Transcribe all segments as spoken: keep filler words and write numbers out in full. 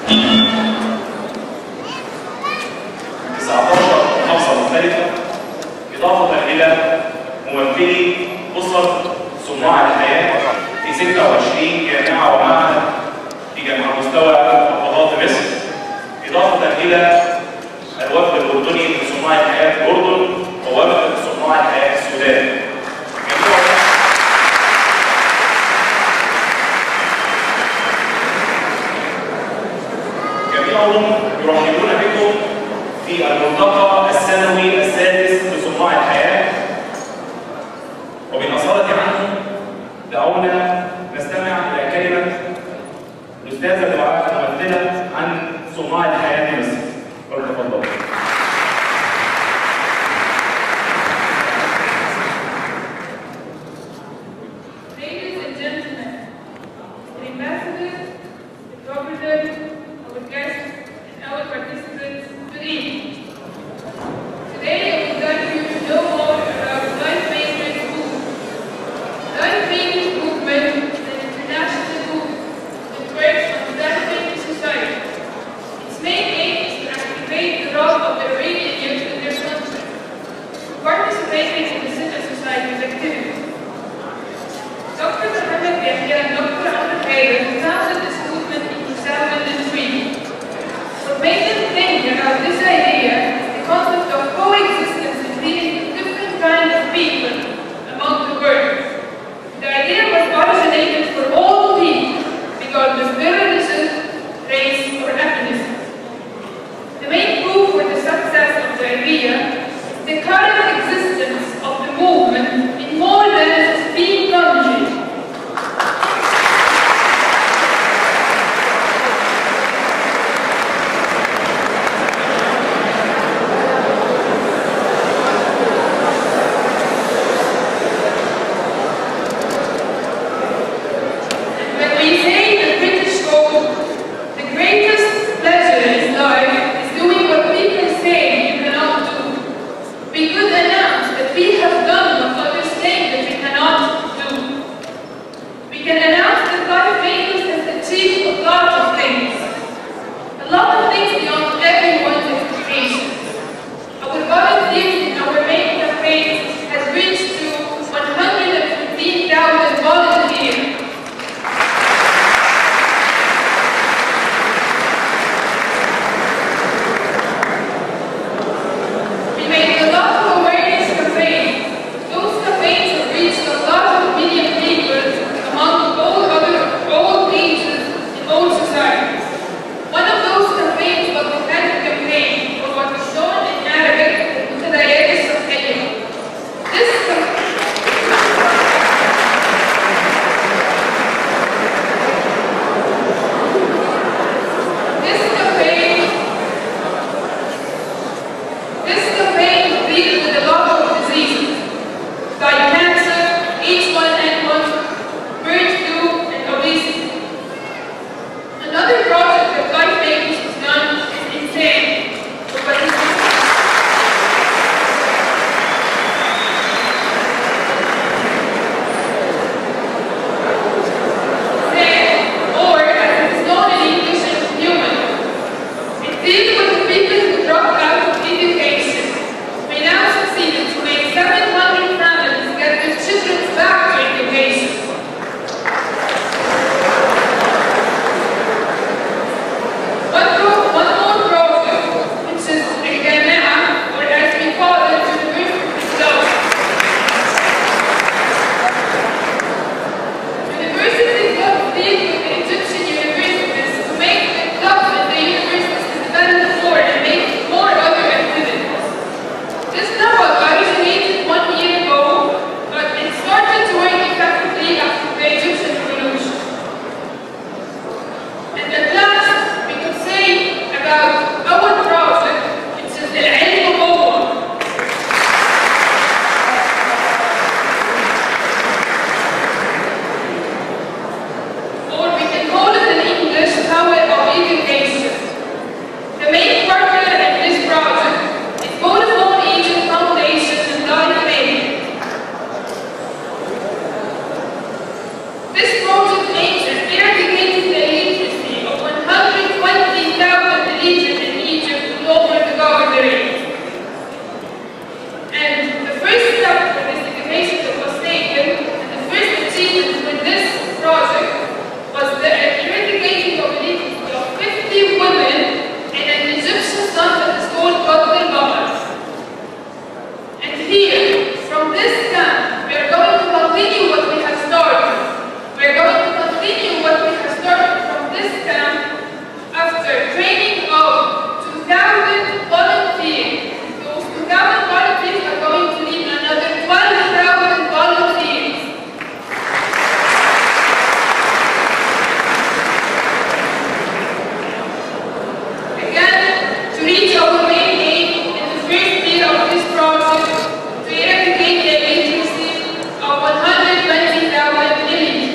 تسعتاشر محافظة مختلفة، إضافة إلى ممثلي أسر صناع الحياة في ستة وعشرين جامعة ومعهد في جميع مستوى محافظات مصر، إضافة إلى الوفد الأردني لصناع الحياة في الأردن ووفد صناع الحياة في السودان. جميعهم يرحبون بكم في الملتقى السنوي السادس لصناع الحياة، وبالأصالة عنه دعونا نستمع إلى كلمة الأستاذة دعاء ممثلة عن صناع الحياة في مصر. ولتفضلوا. Ladies and gentlemen, the ambassador, the governor, our guests, and our participants, good evening. Today I would like you to know more about Life-Making Movement. Life-Making Movement is an international movement that works on developing society. Its main women in an Egyptian song that is called Crocodile Bubbles. And here, from this camp, we are going to continue what we have started. We are going to continue what we have started from this camp after training of two thousand volunteers. Those two thousand volunteers are going to lead another twelve thousand volunteers. Again, to reach our main aim in the first year of this project, to eradicate the illiteracy of one hundred twenty thousand illiterates.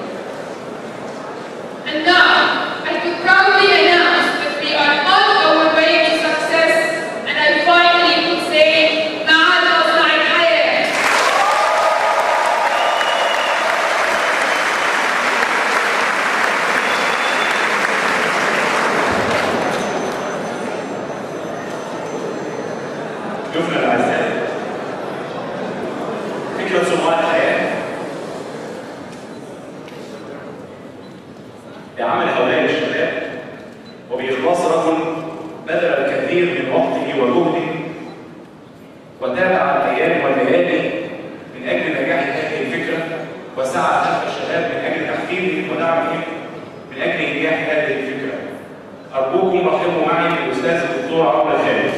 And now, I could proudly announce that we are on our way to success, and I finally could say, معاد أصنع الحياة. ضيوفنا الأعزاء، فكرة صناع الحياة بعمل هؤلاء الشباب وبإخلاص رجل بذل الكثير من وقته وجهده وتابع الأيام والليالي من أجل نجاح هذه الفكرة، وسعى خلف الشباب من أجل تحفيزهم ودعمهم من أجل إنجاح هذه الفكرة. أرجوكم رحبوا معي بالأستاذ الدكتور عمرو الخالد.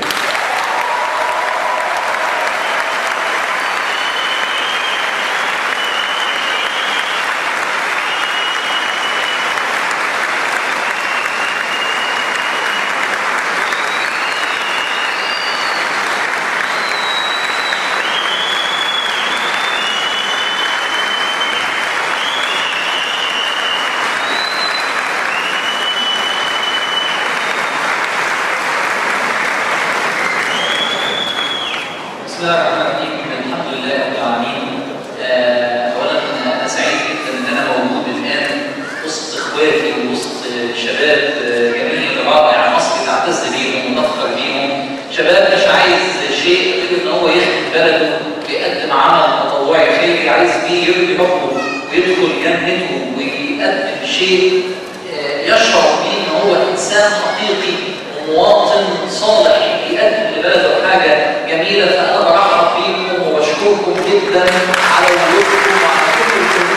بسم الله الرحمن الرحيم. الحمد لله رب العالمين. اولا انا سعيد جدا ان انا موجود الان وسط اخواتي ووسط شباب جميل رائع مصر تعتز بيهم ونفخر بيهم، شباب مش عايز شيء غير ان هو يخدم بلده ويقدم عمل تطوعي خيري عايز بيه يرضي ربه ويدخل جنته ويقدم شيء يشعر بيه ان هو انسان حقيقي ومواطن صالح يقدم لبلده حاجه جميله. فانا برحب بيكم وبشكركم جدا على وجودكم وعلى كل الجهود.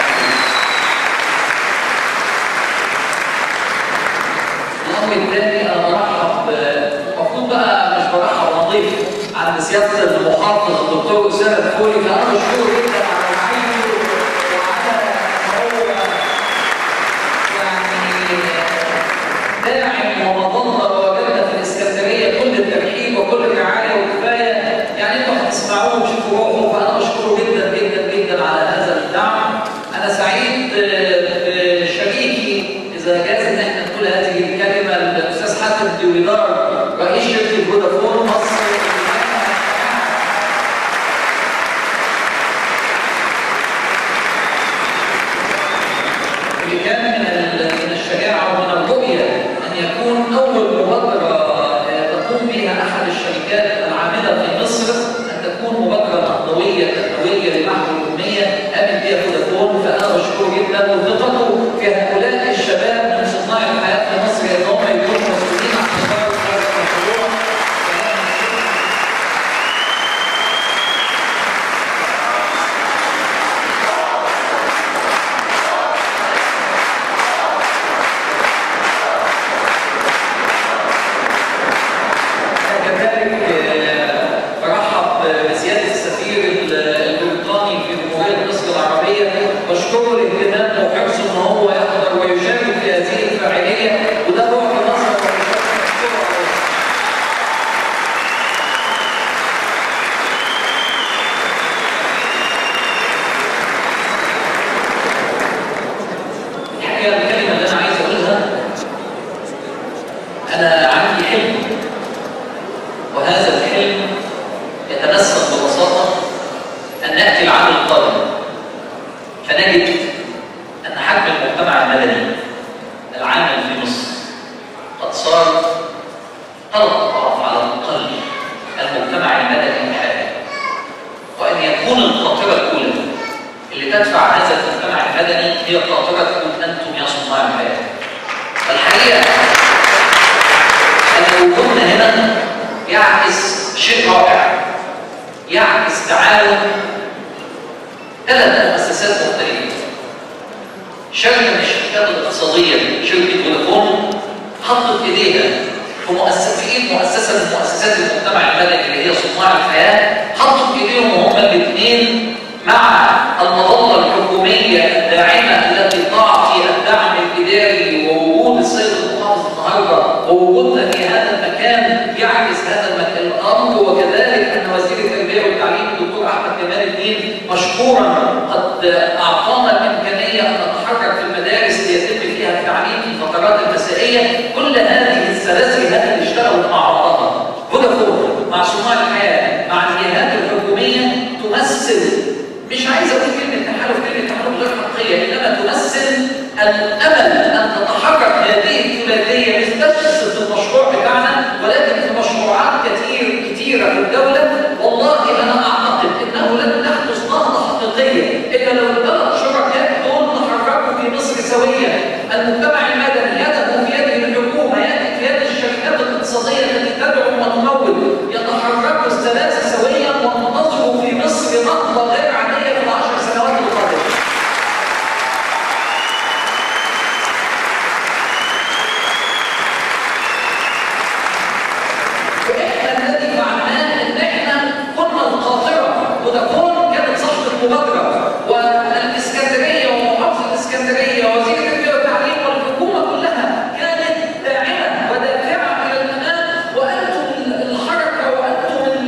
الامر الثاني انا برحب، المفروض بقى مش برحب نضيف عند سياده المحافظ الدكتور اسامه الفولي، فانا بشكره جدا على وعيه وعلى هو يعني داعم ومظله ووجدنا في الاسكندريه كل الترحيب وكل الرعايه وكفايه، يعني انتوا هتسمعوه وتشوفوا روحه، فانا بشكره جدا جدا جدا على هذا الدعم. انا سعيد بشريكي اذا جاز ان احنا نقول هذه الكلمه الاستاذ حاتم دويدار رئيس شركه فودافون مصر اللي كان من من الشجاعه ومن الرؤيه ان يكون اول مبادره تقوم بها احد الشركات العامله في مصر ان تكون مبادره نقدويه تنمويه لمحو الاميه قامت بها فودافون. فانا بشكره جدا وثقته في هؤلاء الشباب من صناع الحياه في مصر ان هم يكونوا مسؤولين عن قرار هذا المشروع. بشكره الاهتمام وحرصه ان هو يحضر ويشارك في هذه الفاعليه، وده روح مصر. الحقيقه الكلمه اللي انا عايز اقولها، انا عندي حلم، وهذا الحلم يتمثل ببساطه ان ناتي العام القادم فنجد أن حجم المجتمع المدني العامل في مصر قد صار ثلاث أضعاف على الأقل المجتمع المدني الحالي، وأن يكون القاطرة الأولى اللي تدفع هذا المجتمع المدني هي قاطرة أنتم يا صناع الحياة. الحقيقة يعكس شيء رائع، يعكس تعاون ثلاث مؤسسات مختلفة. شركة من الشركات الاقتصادية، شركة فودافون، حطت إيديها في مؤسسة في إيد مؤسسة من مؤسسات المجتمع المدني اللي هي صناع الحياة، حطوا في إيديهم وهما الاثنين مع المظلة الحكومية الداعمة التي ضاع فيها الدعم الإداري ووجود السيد المحافظ النهارده ووجودنا في هذا المكان يعكس هذا المكان الأمر، وكذلك أن وزير التربية والتعليم الدكتور أحمد كمال الدين مشكورا قد أعطانا الإمكانية أن نتحرك في المدارس ليتم فيها التعليم في الفترات المسائية. كل هذه السلاسل هذه اللي اشتغلت مع بعضها، فودافون مع صناع الحياة مع الجهات الحكومية، تمثل، مش عايز اقول كلمه تحالف، كلمه تحالف غير حقيقيه، انما تمثل الامل ان تتحرك هذه الثلاثيه مش بس في المشروع بتاعنا ولكن في مشروعات كثير كثيره في الدوله. والله انا اعتقد انه لن تحدث نهضه حقيقيه الا لو الثلاث شركاء دول تحركوا في مصر سويا. المجتمع المدني يده في يد الحكومه، يده في يد الشركات الاقتصاديه التي تدعم وتمول، يتحركوا الثلاثه سويا وننتظر في مصر نهضه غير عاديه في العشر سنوات القادمه. واحنا الذي فعلناه ان احنا كنا القاطره، فودافون كانت صاحبه المبادره، والاسكندريه ومحافظه الاسكندريه ووزير التربيه والتعليم والحكومه كلها كانت داعمه ودافعه الى الامام، وانتم الحركه وانتم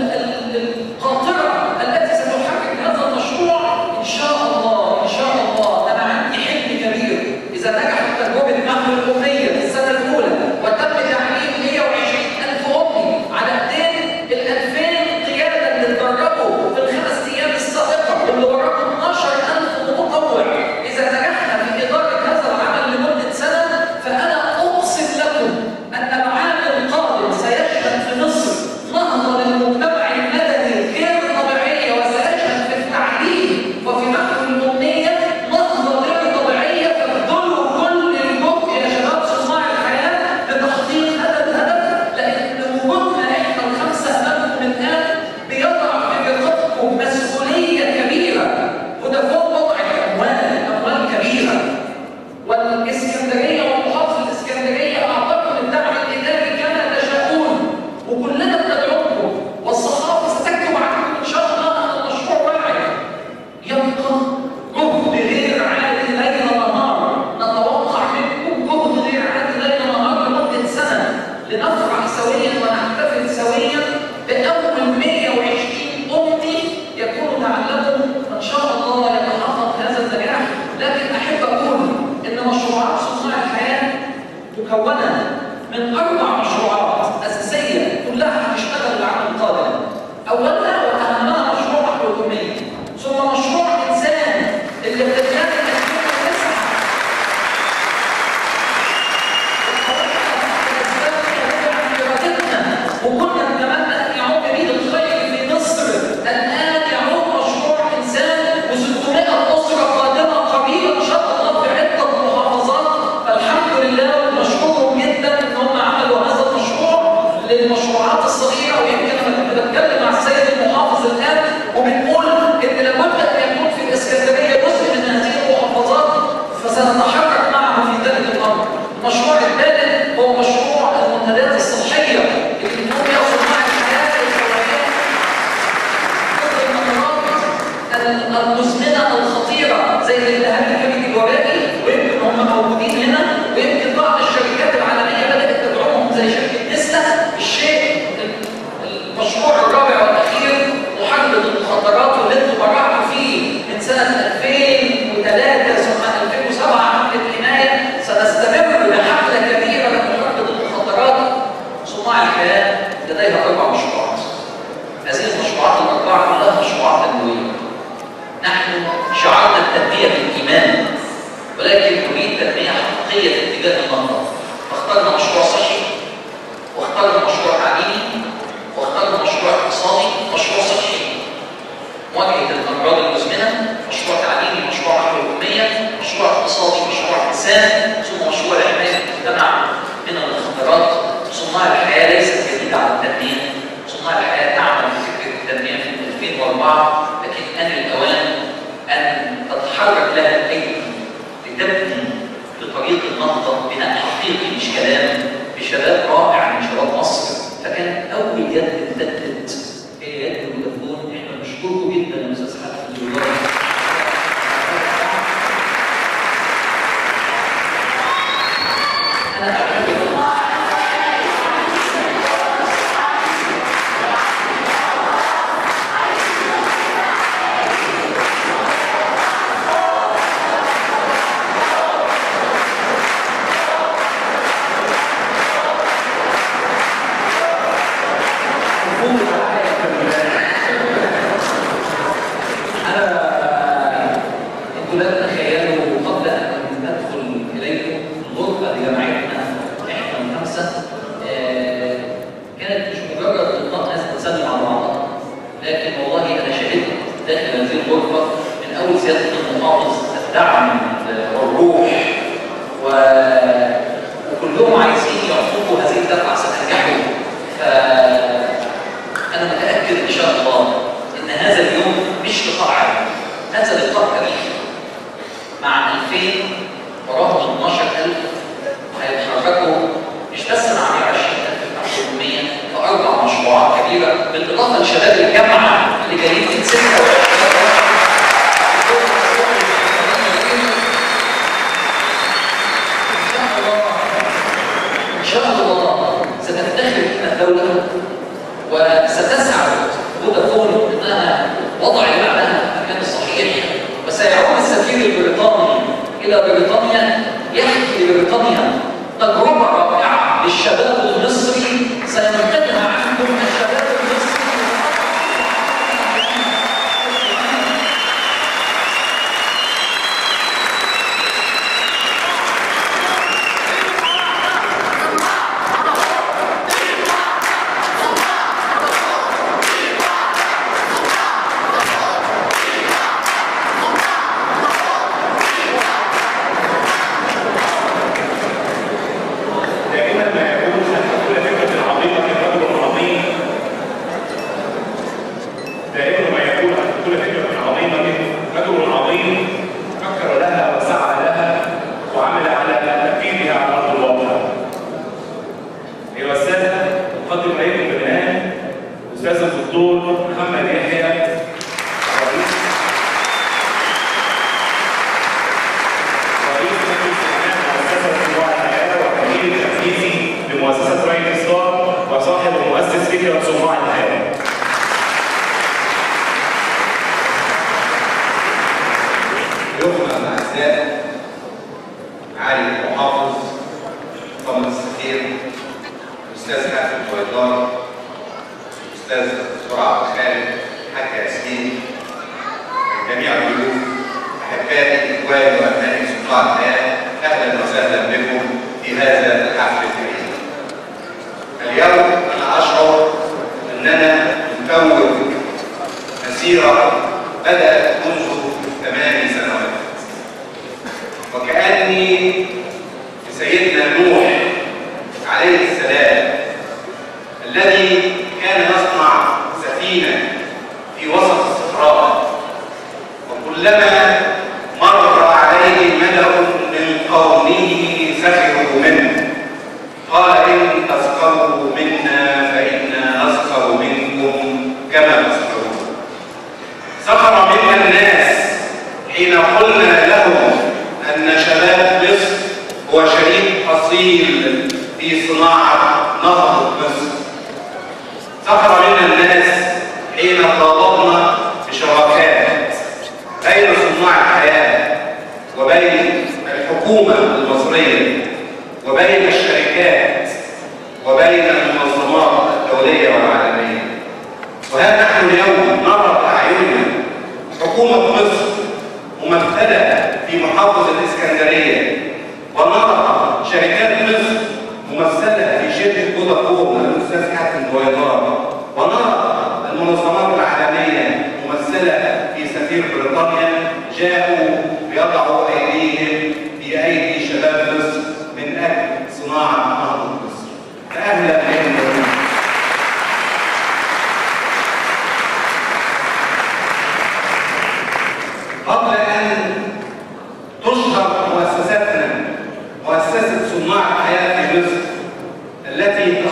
القاطره التي ستحرك هذا المشروع ان شاء الله. ان شاء الله انا عندي حلم كبير، اذا نجحت تجربه نحو الاميه في السنه الاولى وتم تعليم مئة وعشرين ألف امي على ايدين ال ألفين قياده اللي اتدربوا في الخمس ايام السابقه واللي وراهم اثناشر ألف متطوع، اذا نجحنا في اداره هذا العمل لمده سنه فانا اقسم لكم ان العام القادم سيشهد في مصر نهضه للمجتمع المدني غير طبيعيه، وسيشهد في التعليم وفي نحو الاميه نهضه غير طبيعيه. فابذلوا كل الجهد يا شباب صناع الحياه لتحقيق هذا الهدف، لان وجودنا احنا الخمسه امامكم الان بيضع في رقبتكم مسؤوليه كبيره. فودافون وضعت اموال اموال كبيره، والاسكندريه ومحافظه الاسكندريه اعطتكم الدعم الاداري كما تشاءون، وكلنا بندعمكم، والصحافه ستكتب عنكم ان شاء الله ان المشروع واعد. يبقى جهد غير عادي ليل نهار، نتوقع منكم جهد غير عادي ليل نهار لمده سنه لنفرح سويا ونحتفل سويا باول مئة وعشرين امتي يكونوا تعلموا ان شاء الله يتحقق هذا النجاح. لكن احب اقول ان مشروعات صناع الحياه مكونه من اربع مشروعات اساسيه كلها هتشتغل العام القادم. اولها واهمها مشروع نحو الاميه، ثم مشروع انسان اللي ابتدأناه من ألفين وتسعة وكنا نتمنى ان يعود به الخير في مصر. الان يعود مشروع انسان وستمائة اسره قادمه قريبا ان شاء الله في عده محافظات. فالحمد لله ونشكرهم جدا ان هم عملوا هذا المشروع للمشروعات الصغيره. ويمكن انا كنت بتكلم مع السيد المحافظ الان وبنقول ان لابد ان يكون في الاسكندريه جزء من هذه المحافظات، فسنتحرك معه في ذلك الامر. المشروع الثالث هو مشروع المنتديات الصحيه اللي بنقوم بها صناع الحياه الفوريه ضد الامراض المزمنه الخطيره زي الالتهاب الكبدي الوبائي، ويمكن هم موجودين هنا، ويمكن بعض الشركات العالميه بدات تدعمهم زي شركه نستا. الشيء المشروع الرابع والاخير محاربه المخدرات، واللي انتم برعتوا فيه من سنه ألفين وثلاثة ثم ألفين وسبعة حمله حمايه. سنستمر بحمله كبيره لمحاربه المخدرات. صناع الحياه لديها اربع مشروعات. هذه المشروعات الاربعه كلها مشروعات تنمويه. نحن شعارنا التنميه بالايمان، ولكن نريد تنميه حقيقيه في اتجاه النهضه. فاخترنا مشروع صحي، واخترنا مشروع تعليمي، واخترنا مشروع اقتصادي. مشروع صحي مواجهه الامراض المزمنه، مشروع تعليمي مشروع نحو الاميه، مشروع اقتصادي مشروع انسان، ثم مشروع لحمايه المجتمع من المخدرات. صناع الحياه ليست جديده على التنميه، صناع الحياه تعمل في فكره التنميه من ألفين وأربعة، لكن ان الاوان ان تتحرك لها الايدي لتبني لطريق النهضه بناء حقيقي مش كلام بشباب رائع من شباب مصر. فكان اول يد امتدت هي يد فودافون. احنا بنشكركم جدا يا استاذ حاتم. انا اعتقد الدعم والروح وكلهم عايزين يعطوكوا هذه الدفعه ستنجحوا. فانا متاكد ان شاء الله ان هذا اليوم مش لقاء عادي، هذا لقاء تاريخي مع ألفين وراهم اثناشر ألف هيتحركوا مش بس مع مئة وعشرين ألف حكوميه في اربع مشروعات كبيره، بالاضافه لشباب الجامعه اللي جايين من ستة وعشرين إن شاء الله ستفتخر بنا الدولة وستسعد فودافون أنها وضعت بعدها المكان الصحيح. وسيعود السفير البريطاني إلى بريطانيا يحكي لبريطانيا تجربة رائعة للشباب المصري سينقلها عنكم الشباب المصري.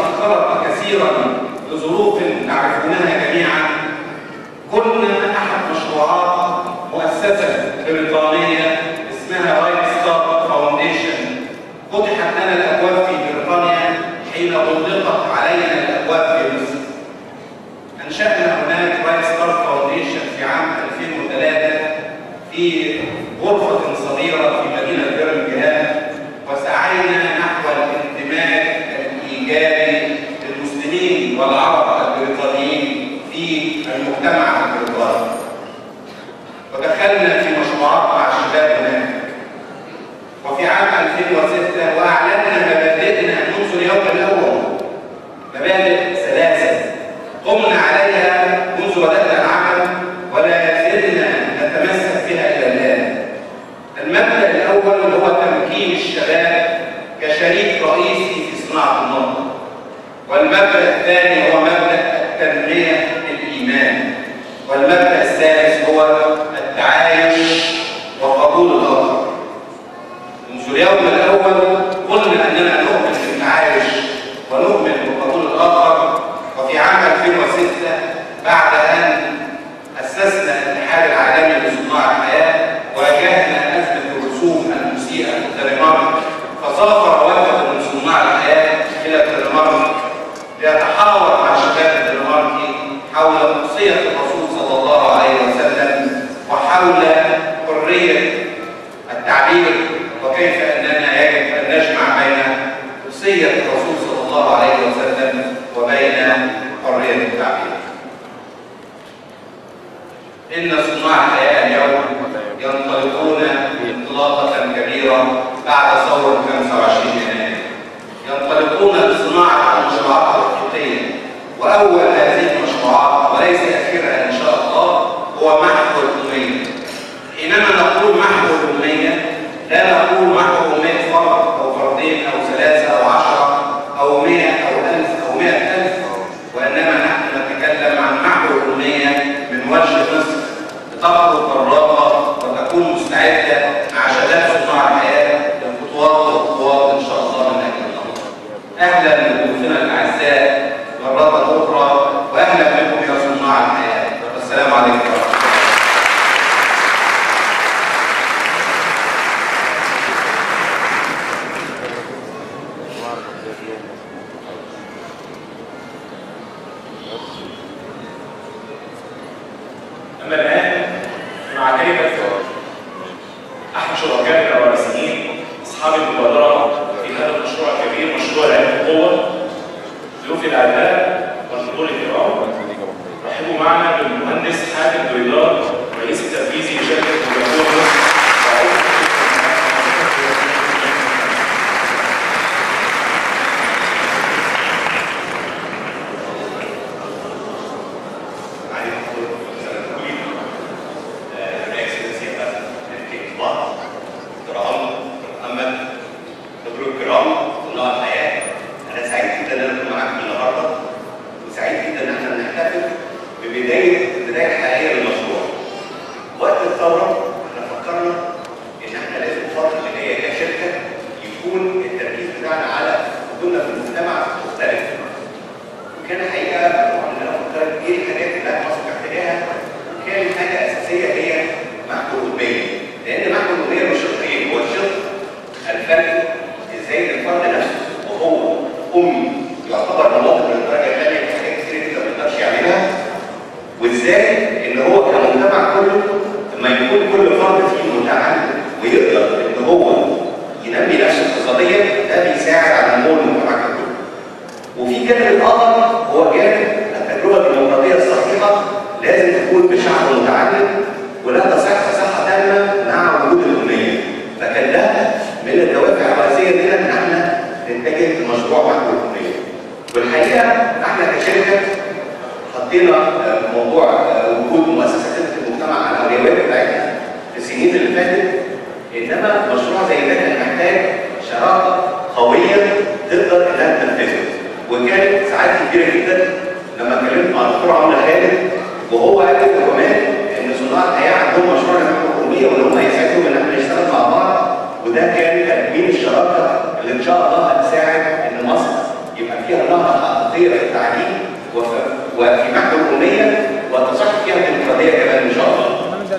تأخرت كثيرا لظروف تعرفونها جميعا، كنا أحد مشروعات مؤسسة بريطانية اسمها رايت ستار فاونديشن. فتحت لنا الأبواب في بريطانيا حين غلقت علينا الأبواب في مصر. أنشأنا هناك رايت ستار فاونديشن في عام ألفين وثلاثة في غرفة صغيرة في مدينة برمنغهام، وسعينا نحو الانتماء الإيجابي للمسلمين والعرب البريطانيين في المجتمع البريطاني. ودخلنا في مشروعات مع الشباب هناك. وفي عام ألفين وستة وأعلنا مبادئنا منذ اليوم الأول، مبادئ ثلاثة قمنا عليها منذ بدأنا العمل ولا زلنا نتمسك بها إلى الآن. المبدأ الأول هو تمكين الشباب كشريك رئيسي في صناعة النهضة. والمبدأ الثاني هو مبدأ التنمية الإيمان. والمبدأ الثالث هو التعايش وقبول الآخر. منذ اليوم الأول قلنا أننا نؤمن بالتعايش ونؤمن بقبول الآخر. وفي عام ألفين وستة بعد أن أسسنا الاتحاد العالمي لصناع الحياة واجهنا أزمة الرسوم المسيئة في الدنمارك، فسافر وفد من صناع الحياة إلى الدنمارك ليتحاور مع شباب الدنماركي حول وصية الرسول صلى الله عليه وسلم وحول حرية التعبير، وكيف أننا يجب أن نجمع بين وصية الرسول صلى الله عليه وسلم وبين حرية التعبير. إن صناع الحياة اليوم ينطلقون انطلاقة كبيرة بعد ثورة خمسة وعشرين يناير. ينطلقون لصناعة المشروعات الحقيقية، وأول هذه المشروعات وليس آخرها إن شاء الله هو محو الأمية. حينما نقول محو الأمية لا نقول محو أمية فرد أو فردين أو ثلاثة أو عشرة أو مئة أو ألف أو مئة ألف، وإنما نحن نتكلم عن محو الأمية من وجه مصر لتخرج براقة وتكون مستعدة مع شباب صناع الحياة للخطوات والخطوات إن شاء الله من أجل النهضة. أهلا بضيوفنا الأعزاء مرة أخرى، وأهلا بكم يا صناع الحياة. والسلام عليكم ورحمة الله. أما الآن مع كلمة أحد شركائنا الرئيسيين أصحاب المبادرة في هذا المشروع الكبير، مشروع العلم القوة. ضيوف الأعزاء والحضور الكرام، رحبوا معنا بالمهندس حاتم دويدار، رئيس التنفيذي لشركة فودافون مصر. وده كان تكوين الشراكه اللي ان شاء الله هتساعد ان مصر يبقى فيها نهضه حقيقيه في التعليم وفي محو الاميه وتصح فيها الديمقراطيه كمان ان شاء الله.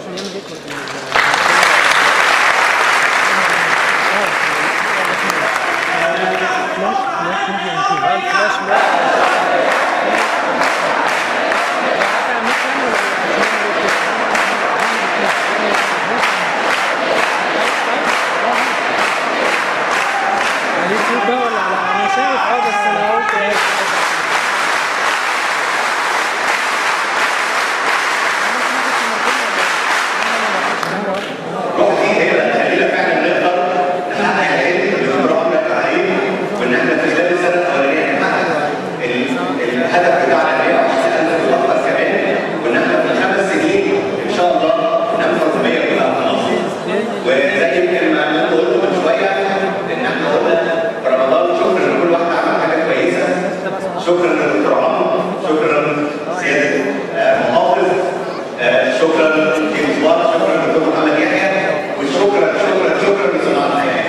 شكرا للدكتور عمرو، شكرا سياده المحافظ، شكرا للمصباح، شكرا للدكتور محمد يحيى، وشكرا شكرا شكرا لصناع الحياه.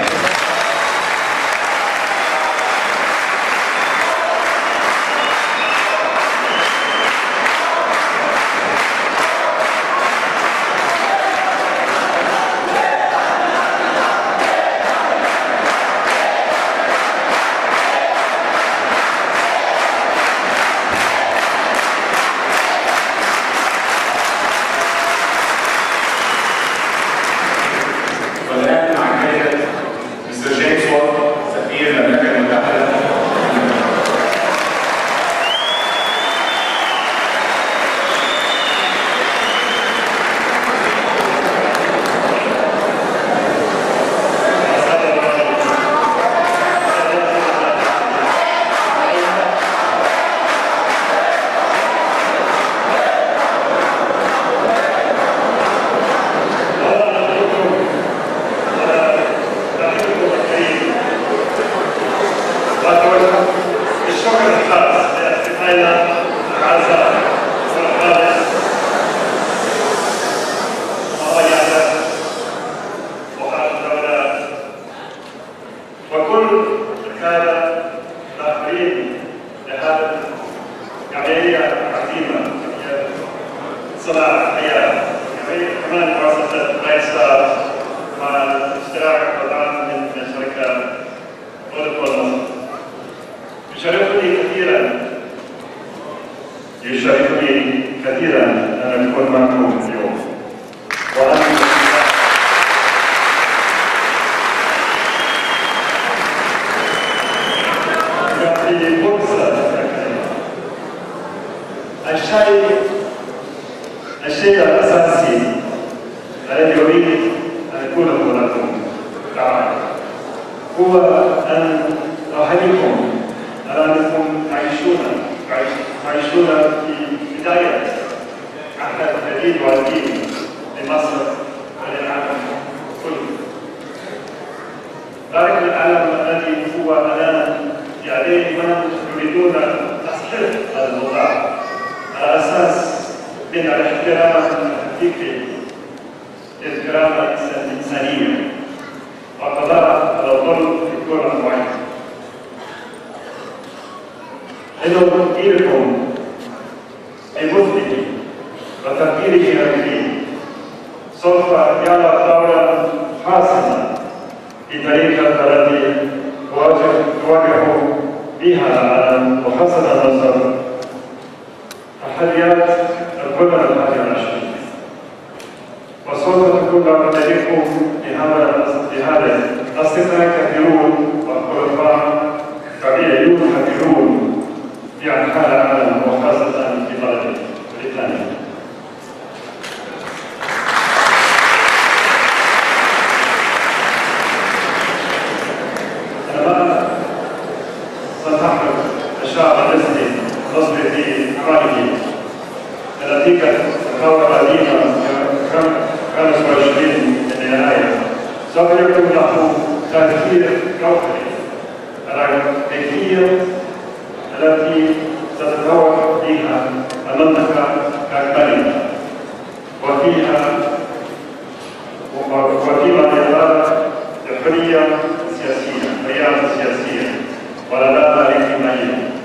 يشرفني كثيرا ان اكون معكم اليوم وان يعطي فرصه الشيء الشيء الاساسي الذي اريد ان اقوله لكم تعالى هو ان احييكم على انكم تعيشون تعيشون في بداية عهد جديد وقديم لمصر وللعالم كله. ذلك العالم الذي هو الآن عليه من يريدون تصحيح الوضع على أساس من الاحترام الحقيقي للكرامة الإنسانية والقضاء على الظلم في كل أنواعه. إنه تفكيركم بمثله وتفكيره هذه سوف يلعب دورا حاسما في طريقة التي تواجه بها العالم وحسب النظر تحديات القرن الحادي عشر وسوف تكون طريقكم لهذا أصدقاء كثيرون وخلفاء طبيعيون كثيرون في أنحاء العالم وخاصة في بلد بريطانيا. أنا سأتحدث الشعب المصري نصبي في رأيه نتيجة الثورة القديمة خمسة وعشرين من يناير سوف يكون له تأثير جوهري على كيفية التي تتطور فيها المنطقة كأكبرها وفيها وفيما يتعلق بالحرية السياسية، الحرية السياسية والعدالة الاجتماعية.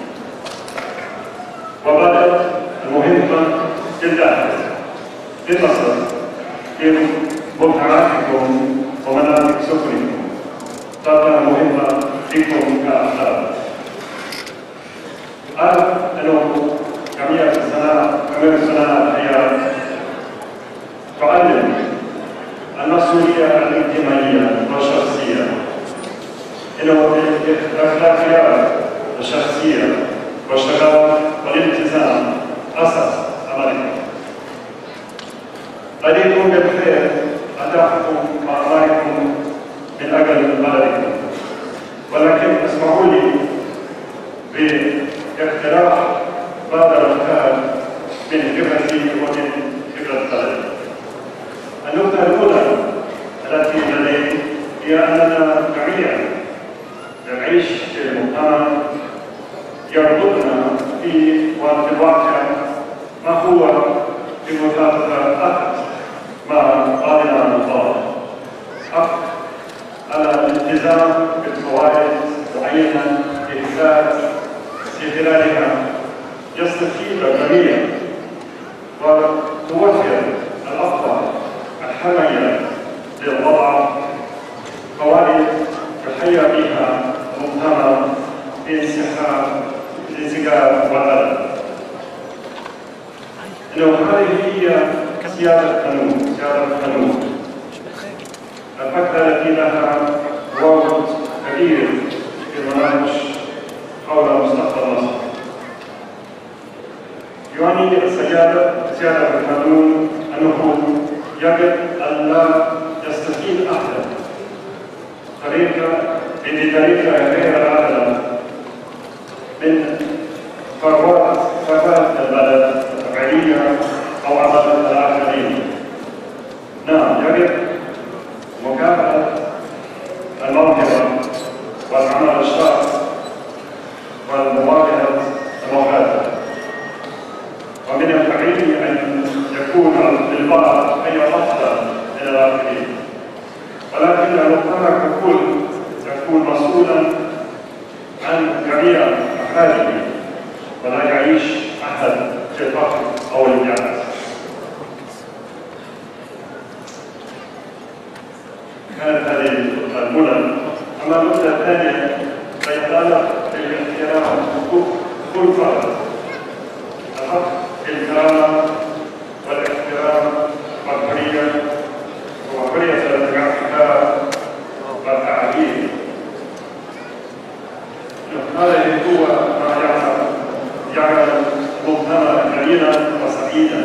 في مصر في مجتمعاتكم ومناطق سكنكم طاقة مهمة لكم كأحزاب. أعرف أنه جميع الصناعة جميع الصناعة الحياة تعلم المسؤولية الاجتماعية والشخصية، إنه الأخلاقيات الشخصية والشغف والالتزام أساس عملكم. عليكم بالخير أن تحكم أعمالكم من أجل بلدكم، ولكن اسمحوا لي باقتراح بعض الأفكار من خبرتي ومن خبرة بلدي. النقطة الأولى التي لدي هي أننا جميعا نعيش في مجتمع يربطنا في وقت الواقع ما هو في متابعة أكثر مع بعضنا البعض، حق على الالتزام بقواعد معينة بإحساس في خلالها يستفيد الجميع وتوفر الأفضل الحماية للوضع قواعد الحياة بها مجتمع بانسحاب الانسجام والعدل. إنه هذه هي سيادة القانون، سيادة القانون الفكرة التي لها رابط كبير في المناقش حول مستقبل مصر. يعني السيادة سيادة القانون أنه يجب أن لا يستفيد أحد طريقة بطريقة غير عادلة من ثروات ثروات البلد الطبيعية أو عمل الآخرين. نعم، يجب مكافأة الموهبة والعمل الشاق والمواجهة المخاطرة، ومن الطبيعي أن يكون للبعض أي أفضل من الآخرين، ولكن المجتمع ككل يكون مسؤولا عن جميع أفراده ولا يعيش أحد في الفقر أو الإعاز. كانت هذه الأولى. أما النقطة الثانية فيتعلق بالاحترام حقوق كل فرد، الحق بالكرامة والاحترام والحرية وحرية الاعتقاد والتعبير. هذا هو ما يجعل المجتمع جميلا وسعيدا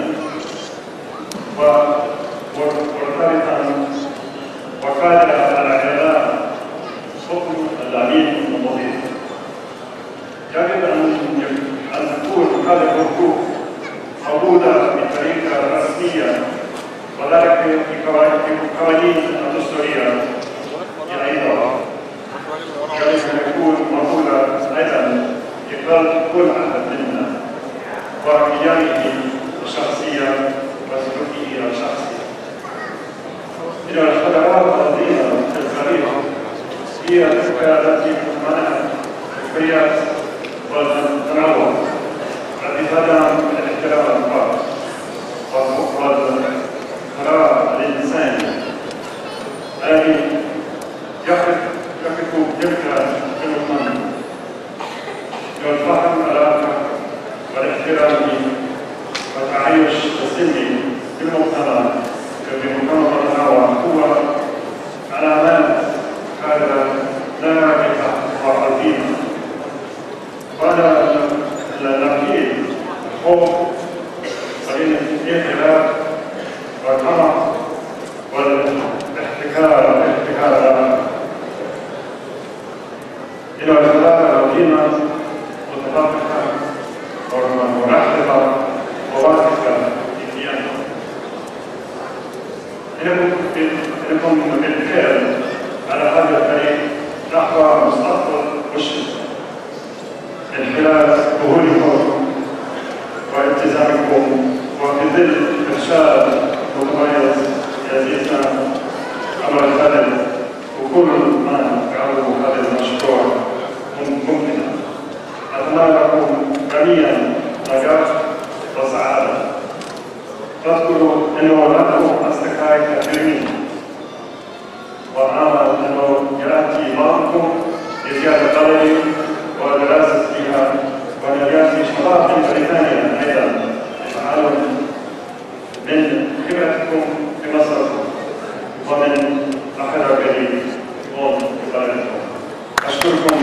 ومرتبطا وقادرا على إعلاء حكم العميد المضيف. يجب أن تكون هذه الحقوق موجودة بطريقة رسمية، وذلك في القوانين الدستورية أيضا. يجب أن يكون موجودة أيضا إقبال كل أحد منا وقيامه الشخصية وسلوكه الشخصي. إن الخطوات التي في الخريطة هي التي تمنع الحريات والتنوع التي تدعم الاحترام الفرد والقرار الإنساني الذي يقف تلك المجتمع والفهم الآخر والاحترام والتعايش السلمي في المجتمع في مجتمع متنوع هو علامات هذا لا يعرفها الخارجين. وهذا الأكيد الخوف والانحراف والطمع والاحتكار والاحتكار إلى الخلاف القيمة متفقة ومرحبة وواثقة في ديانها. إنكم بالفعل على هذا الطريق نحو مستقبل مشرق من خلال ظهوركم والتزامكم وفي ظل إرشاد متميز يزيدنا أمر البلد وكل ما يعرض هذا المشروع ممكنا. أتمنى لكم جميعا نجاح وسعادة. تذكروا أنه لكم أصدقائي كثيرين، وأعمل أنه يأتي معكم لزيارة بلدي ودراسة فيها، وأن يأتي شباب من بريطانيا أيضا للتعلم من خبرتكم في مصر ومن أخذ قريب هون في بلدكم. أشكركم.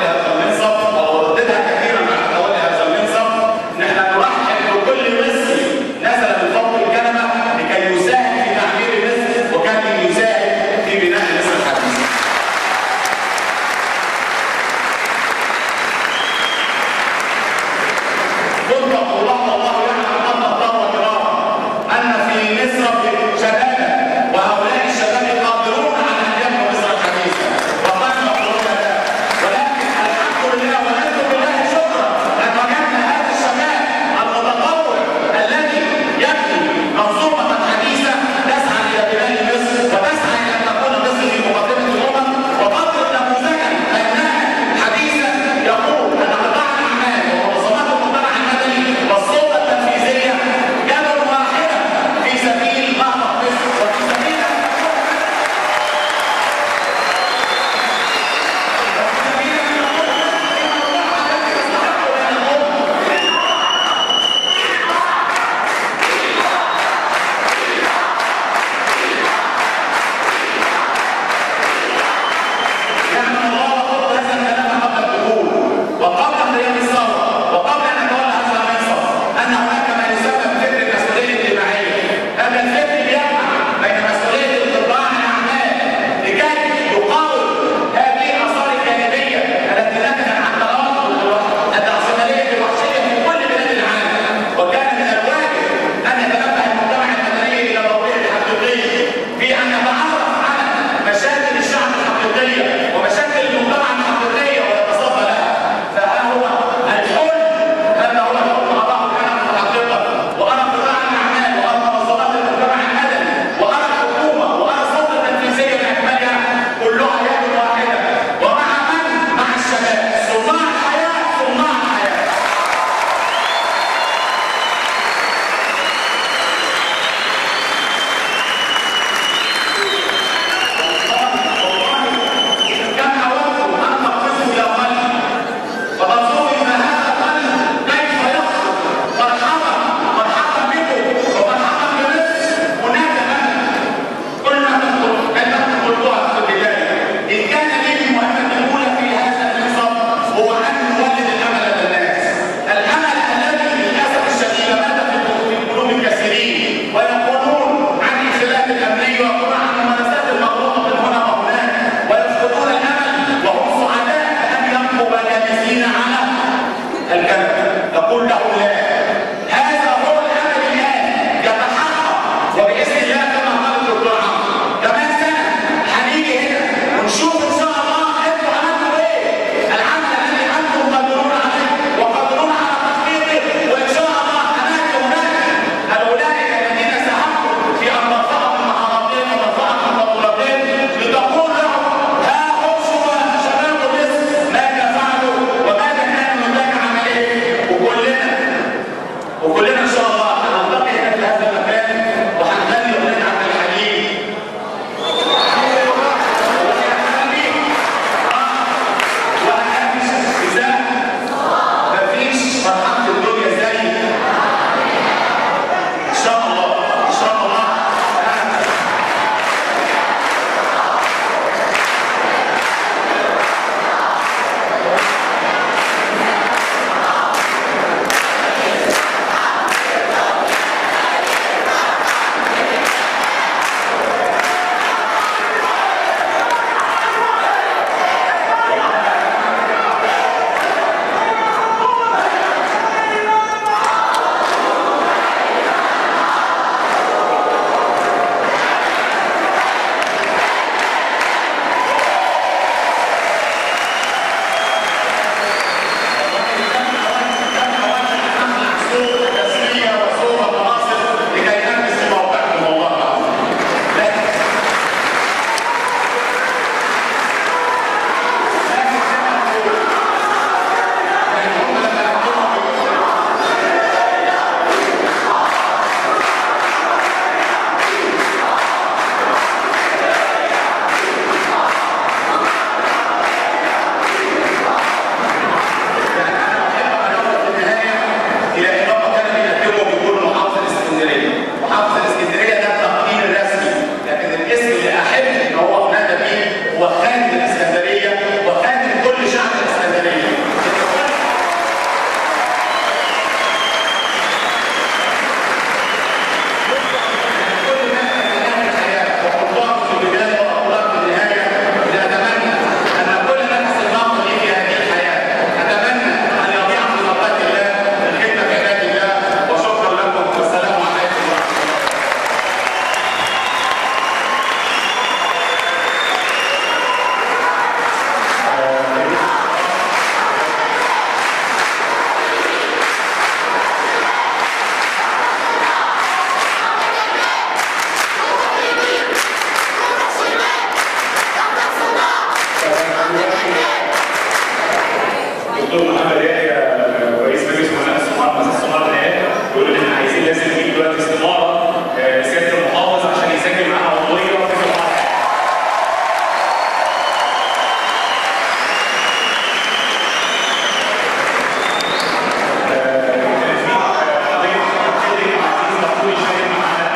وأرددها كثيرا بعد تولي هذا المنصب، نحن نرحب بكل مصري كنت الله والله يعلم ان الضر كرام ان في مصر شبابا وهؤلاء الشباب قادرون على ان يبنوا مصر الحديثه وقد يقولون ذلك، ولكن الحمد لله والحمد لله شكرا ان وجدنا هذا الشباب المتطور الذي يبني منظومه حديثه تسعى الى بناء مصر وتسعى الى ان تكون مصر في مقدمه الامم وتضرب نموذجا بينها حديثا يقول ان قطاع الاعمال ومنظمات المجتمع المدني والسلطه التنفيذيه يد واحده في سبيل نهضه مصر وفي سبيل يعني الله قلت هذا الكلام قبل الدخول وقبل قيام الثوره وقبل ان نتولى هذا المنصب ان هناك ما يسمى بفكر المسؤوليه الاجتماعيه. هذا الفكر يجمع بين مسؤوليه قطاع الاعمال لكي يقاوم هذه الاثار الجانبيه التي نتجت عن تراكم الراسماليه الوحشيه في كل بلاد العالم، وكان من الواجب ان يتنبه المجتمع المدني الى موضوعه الحقيقي في ان يتعرف على مشاكل الشعب الحقيقيه ومشاكل المجتمع الحقيقيه ويتصدى لها. فها هو الحلم، هذا هو الحلم الله كان متحققا، وارى قطاع الاعمال وارى منظمات المجتمع المدني وارى الحكومه وارى السلطه التنفيذيه باكملها كلها يد واحده، ومع من؟ مع الشباب صناع الحياه صناع الحياه. كم حاولتم ان تقفزوا الى قلبي وتنظروا الى هذا القلب كيف يخرج. مرحبا مرحبا بكم ومرحبا بمصر. هناك امل كلنا ندخل كلمه قلتها في البدايه، ان كان لي المهمه الاولى في هذا المنصب هو ان نولد الامل لدى الناس، الامل الذي للاسف الشديد مات في قلوب الكثيرين ويقولون عن الخلاف الامني ويقولون عن الممارسات المغلوطه من هنا وهناك ويفقدون الامل وهم سعداء ان ينقب جالسين على الجنه. نقول له لا، هذا هو الامل الان يتحقق وباذن الله كما قال الدكتور عمرو كمان سنه هنيجي هنا ونشوف ان شاء الله انتوا عملتوا ايه، العمل الذي انتم قادرون دلوقتي استماره لسياده المحافظ عشان يسجل معاها عضويه في صناعه الحياه. كان في قضيه ضيف عزيز مقبول يشارك معانا.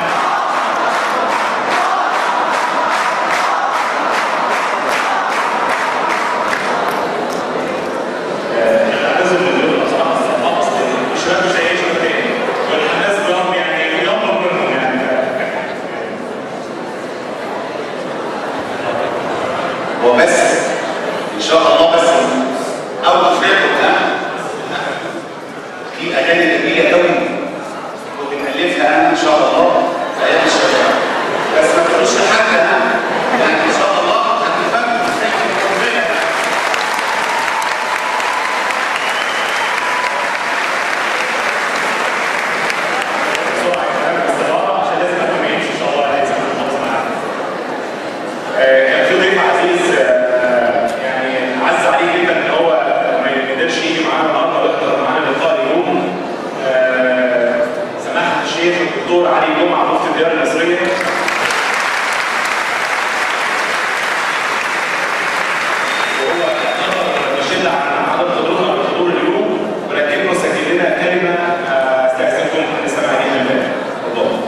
اعتذر من دول بصراحه الصفحات اصلا مش فاهم زي ايه شباب تاني والناس بيهم يعني يلا منهم يعني. هو بس ان شاء الله بس اول سمعتوا ده في اغاني جميله قوي وبنالفها انا ان شاء الله في ايام الشباب، بس ما تقولوش لحد انا يعني ان شاء الله هتفهموا بسرعه يا جماعه باستمرار عشان لازم قبل ما يمشي ان شاء الله لازم نخلص معانا. كان في ضيف عزيز يعني عز عليه جدا ان هو ما يقدرش يجي معانا النهارده ويحضر معانا لقاء اليوم. سماحه الشيخ الدكتور علي جمعه مفتي الديار المصريه. وهو يعتبر يشل عن عدد حضورنا بحضور اليوم، ولكنه سجل لنا كلمه استاذنكم نستمع اليها الان. اتفضل.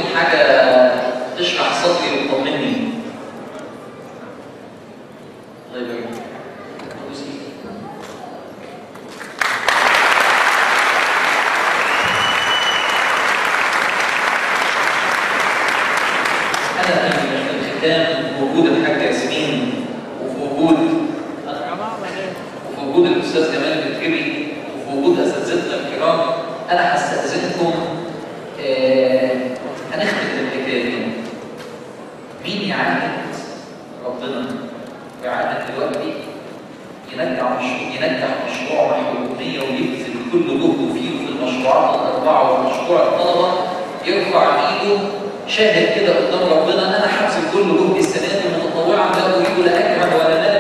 حاجه تشرح صدري وتطمني. الله يبارك فيك. أنا في الختام في وجود الحاجة ياسمين وفي وجود وفي وجود الأستاذ جمال الكبري وفي وجود أساتذتنا الكرام، أنا هستأذنكم آه هنختم الحكاية دي. مين يعاند ربنا ويعاند دلوقتي ينجح مشروع ينجح مشروع محرومية ويبذل كل جهده فيه في المشروعات الأربعة ومشروع الطلبة، يرفع إيده شاهد كده قدام ربنا: أنا هبذل كل جهدي السنة دي متطوعا لا أريد لا أجرا ولا مال